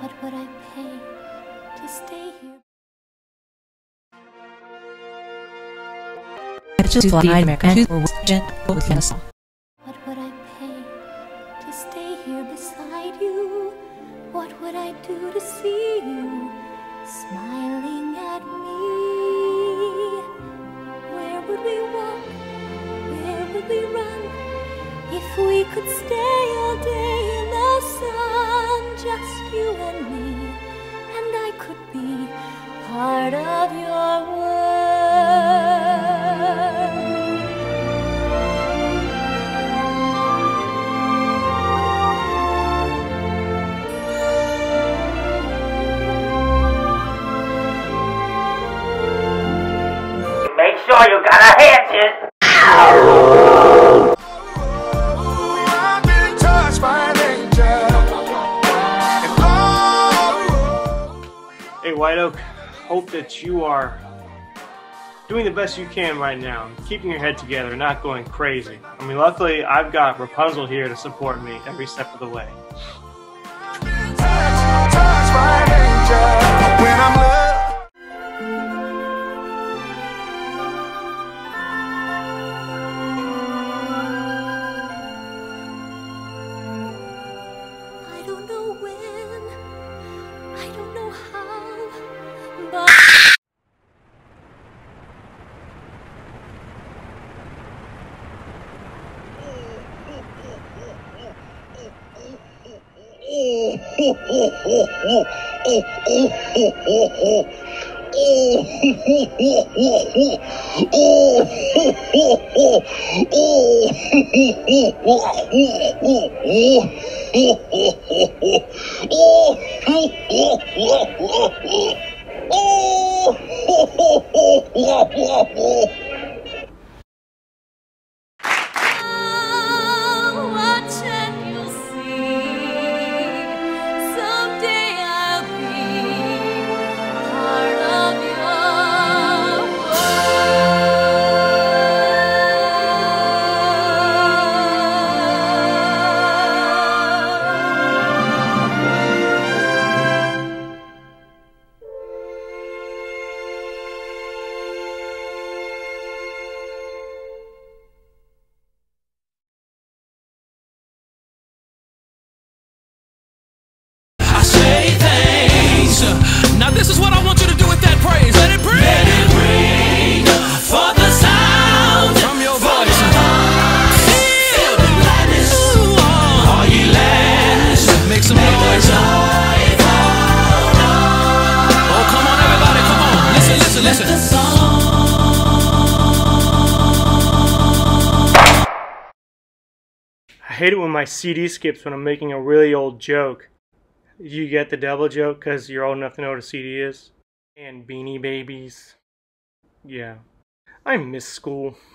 What would I pay to stay here? What would I pay to stay here beside you? What would I do to see you smiling at me? Where would we walk? Where would we run? If we could stay all day in the sun, just you and me, and I could be part of your world. Make sure you got a hatchet. I've been touched by an angel. Hey White Oak, hope that you are doing the best you can right now, keeping your head together, not going crazy. I mean, luckily I've got Rapunzel here to support me every step of the way. I've been touched by an angel. When I'm loved. I don't know when, I don't know how, but watch and you'll see. Someday I'll be part of your I say thanks. Now this is what I want you to do with that praise. Let it bring. Let it bring for the sound from your voice. Feel the gladness. All ye lands, make some noise. Oh, come on, everybody, come on. Listen, listen, listen. I hate it when my CD skips when I'm making a really old joke. You get the devil joke because you're old enough to know what a CD is? And Beanie Babies. Yeah. I miss school.